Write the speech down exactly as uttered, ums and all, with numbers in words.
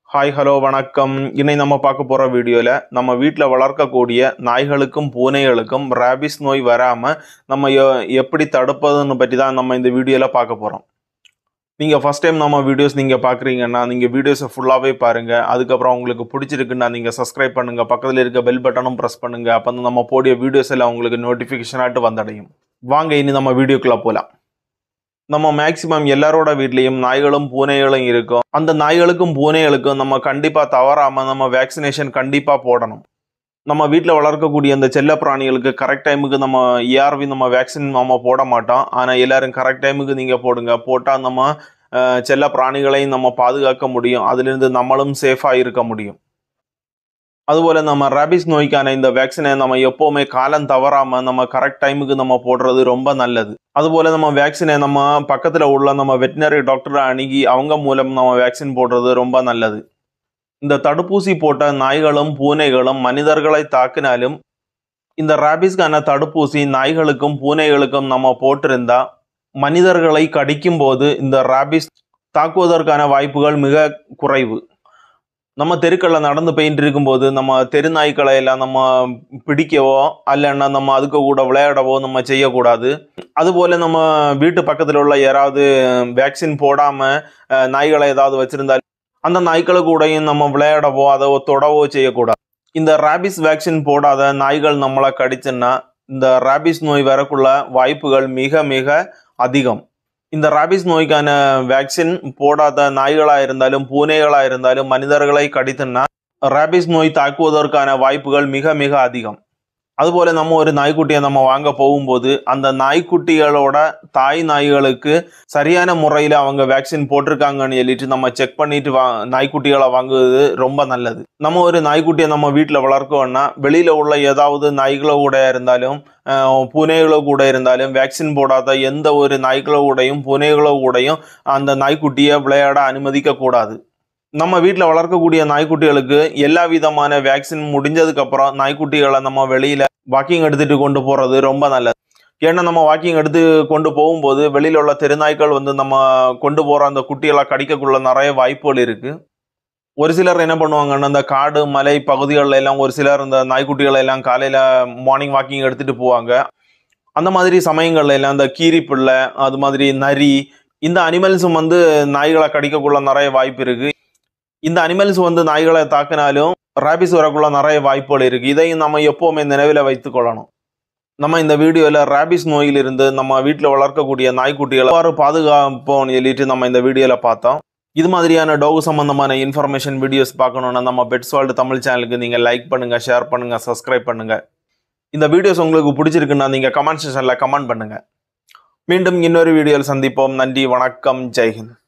Hi hello வணக்கம். இன்னைக்கு நம்ம பார்க்க போகிற வீடியோவில் நம்ம வீட்டில் வளர்க்கக்கூடிய நாய்களுக்கும் பூனைகளுக்கும் ரேபிஸ் நோய் வராமல் நம்ம எப்படி தடுப்பதுன்னு பற்றி தான் நம்ம இந்த வீடியோவில் பார்க்க போகிறோம். நீங்கள் ஃபஸ்ட் டைம் நம்ம வீடியோஸ் நீங்கள் பார்க்குறீங்கன்னா நீங்கள் வீடியோஸை ஃபுல்லாகவே பாருங்கள். அதுக்கப்புறம் உங்களுக்கு பிடிச்சிருக்குன்னா நீங்கள் சப்ஸ்கிரைப் பண்ணுங்கள், பக்கத்தில் இருக்க பெல் பட்டனும் ப்ரெஸ் பண்ணுங்கள். அப்போ நம்ம போடிய வீடியோஸ் எல்லாம் உங்களுக்கு நோட்டிஃபிகேஷனாட்டு வந்தடையும். வாங்க இனி நம்ம வீடியோக்குள்ளே போகலாம். நம்ம மேக்சிமம் எல்லாரோட வீட்லேயும் நாய்களும் பூனைகளும் இருக்கும். அந்த நாய்களுக்கும் பூனைகளுக்கும் நம்ம கண்டிப்பாக தவறாமல் நம்ம வேக்சினேஷன் கண்டிப்பாக போடணும். நம்ம வீட்டில் வளர்க்கக்கூடிய அந்த செல்ல பிராணிகளுக்கு கரெக்ட் டைமுக்கு நம்ம ஏஆர்வி நம்ம வேக்சின் நம்ம போட மாட்டோம். ஆனால் எல்லோரும் கரெக்ட் டைமுக்கு நீங்கள் போடுங்க. போட்டால் நம்ம செல்ல பிராணிகளையும் நம்ம பாதுகாக்க முடியும். அதிலிருந்து நம்மளும் சேஃபாக இருக்க முடியும். அதுபோல் நம்ம ரேபிஸ் நோய்க்கான இந்த வேக்சினை நம்ம எப்போவுமே காலம் தவறாமல் நம்ம கரெக்ட் டைமுக்கு நம்ம போடுறது ரொம்ப நல்லது. அதுபோல் நம்ம வேக்சினை நம்ம பக்கத்தில் உள்ள நம்ம வெட்டினரி டாக்டரை அணுகி அவங்க மூலம் நம்ம வேக்சின் போடுறது ரொம்ப நல்லது. இந்த தடுப்பூசி போட்ட நாய்களும் பூனைகளும் மனிதர்களை தாக்கினாலும் இந்த ரேபிஸ்க்கான தடுப்பூசி நாய்களுக்கும் பூனைகளுக்கும் நம்ம போட்டிருந்தா மனிதர்களை கடிக்கும் போது இந்த ரேபிஸ் தாக்குவதற்கான வாய்ப்புகள் மிக குறைவு. நம்ம தெருக்களில் நடந்து போயிட்டு இருக்கும்போது நம்ம தெரு நாய்க்களை எல்லாம் நம்ம பிடிக்கவோ இல்லைன்னா நம்ம அதுக்கு கூட விளையாடவோ நம்ம செய்யக்கூடாது. அதுபோல் நம்ம வீட்டு பக்கத்தில் உள்ள யாராவது வேக்சின் போடாமல் நாய்களை ஏதாவது வச்சுருந்தால் அந்த நாய்க்களை கூடயும் நம்ம விளையாடவோ அதை தொடவோ செய்யக்கூடாது. இந்த ரேபிஸ் வேக்சின் போடாத நாய்கள் நம்மளை கடிச்சுன்னா இந்த ரேபிஸ் நோய் வரக்குள்ள வாய்ப்புகள் மிக மிக அதிகம். இந்த ரேபிஸ் நோய்க்கான வேக்சின் போடாத நாய்களாக இருந்தாலும் பூனைகளாக இருந்தாலும் மனிதர்களை கடித்துன்னா ரேபிஸ் நோய் தாக்குவதற்கான வாய்ப்புகள் மிக மிக அதிகம். அதுபோல் நம்ம ஒரு நாய்க்குட்டியை நம்ம வாங்க போகும்போது அந்த நாய்க்குட்டிகளோட தாய் நாய்களுக்கு சரியான முறையில் அவங்க வேக்சின் போட்டிருக்காங்கன்னு சொல்லிட்டு நம்ம செக் பண்ணிட்டு வா நாய்க்குட்டிகளை வாங்குவது ரொம்ப நல்லது. நம்ம ஒரு நாய்க்குட்டியை நம்ம வீட்டில் வளர்க்கோன்னா வெளியில் உள்ள ஏதாவது நாய்களோ கூட இருந்தாலும் பூனைகளோ கூட இருந்தாலும் வேக்சின் போடாத எந்த ஒரு நாய்களோ கூடையும் பூனைகளோ கூடையும் அந்த நாய்க்குட்டியை விளையாட அனுமதிக்கக்கூடாது. நம்ம வீட்டில் வளர்க்கக்கூடிய நாய்க்குட்டிகளுக்கு எல்லா விதமான வேக்சின் முடிஞ்சதுக்கப்புறம் நாய்க்குட்டிகளை நம்ம வெளியில் வாக்கிங் எடுத்துகிட்டு கொண்டு போகிறது ரொம்ப நல்லது. ஏன்னா நம்ம வாக்கிங் எடுத்து கொண்டு போகும்போது வெளியில் உள்ள தெருநாய்க்கள் வந்து நம்ம கொண்டு போகிற அந்த குட்டிகளை கடிக்கக்குள்ள நிறைய வாய்ப்புகள் இருக்குது. ஒரு சிலர் என்ன பண்ணுவாங்கன்னா அந்த காடு மலை பகுதிகளில் எல்லாம் ஒரு சிலர் இந்த நாய்க்குட்டிகளை எல்லாம் காலையில் மார்னிங் வாக்கிங் எடுத்துகிட்டு போவாங்க. அந்த மாதிரி சமயங்கள்ல எல்லாம் இந்த கீரிப்பிள்ளை அது மாதிரி நரி இந்த அனிமல்ஸும் வந்து நாய்களை கடிக்கக்குள்ள நிறைய வாய்ப்பு இருக்குது. இந்த அனிமல்ஸ் வந்து நாய்களை தாக்கினாலும் ரேபிஸ் வரக்குள்ள நிறைய வாய்ப்புகள் இருக்குது. இதையும் நம்ம எப்போவுமே நினைவில் வைத்து கொள்ளணும். நம்ம இந்த வீடியோவில் ரேபிஸ் நோயிலிருந்து நம்ம வீட்டில் வளர்க்கக்கூடிய நாய்க்குட்டிகளை எவ்வாறு பாதுகாப்போம்னு சொல்லிட்டு நம்ம இந்த வீடியோவில் பார்த்தோம். இது மாதிரியான டாக் சம்பந்தமான இன்ஃபர்மேஷன் வீடியோஸ் பார்க்கணுன்னா நம்ம பெட்ஸ் வேர்ல்டு தமிழ் சேனலுக்கு நீங்கள் லைக் பண்ணுங்கள், ஷேர் பண்ணுங்கள், சப்ஸ்கிரைப் பண்ணுங்கள். இந்த வீடியோஸ் உங்களுக்கு பிடிச்சிருக்குன்னா நீங்கள் கமெண்ட் செக்ஷனில் கமெண்ட் பண்ணுங்கள். மீண்டும் இன்னொரு வீடியோவில் சந்திப்போம். நன்றி, வணக்கம், ஜெய்ஹிந்த்.